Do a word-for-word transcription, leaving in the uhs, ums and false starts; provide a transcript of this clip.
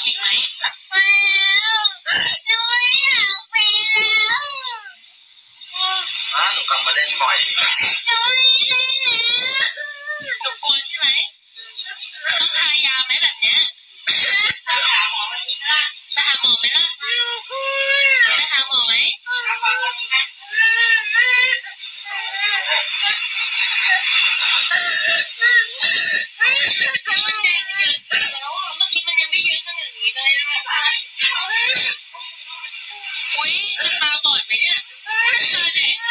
อีกไหมไม่แล้วหนูไม่อยากไปแล้วอ้าหนูกลับมาเล่นบ่อยหนูไม่เล่นแล้วหนูกลัวใช่ไหมต้องทายาไหมแบบเนี้ยไปหาหมอวันนี้นะไปหาหมอไหมล่ะหนูกลัวไปหาหมอไหมมันแดงเยอะแล้วเมื่อกี้มันยังไม่เยอะขนาดนี้เลยอ่ะอุ้ยจะตาบอดไหมเนี่ยตาเด็ก